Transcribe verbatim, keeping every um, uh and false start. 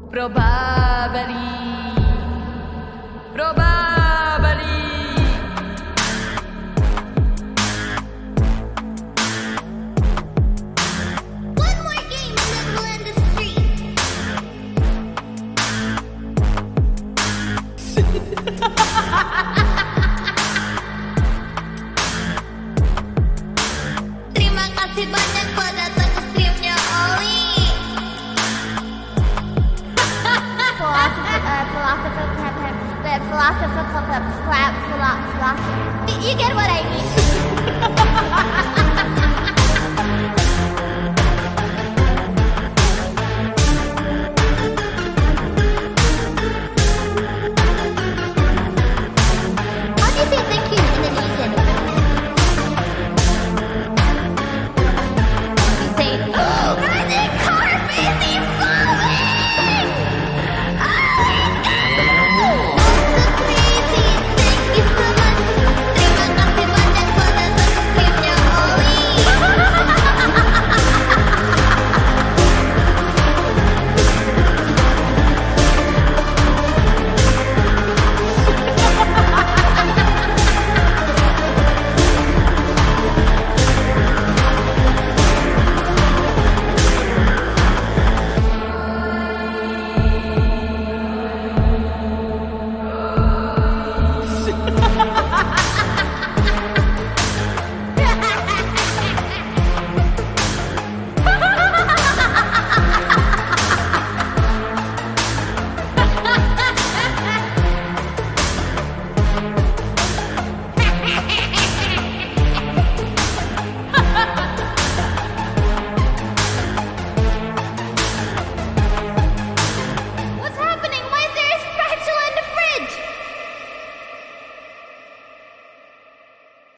Probably. Probably. One more game and then we'll end the stream. Terima kasih banyak buat datang ke streamnya Ollie. Philosopher, philosopher, philosopher, philosopher, philosopher. You get what I mean?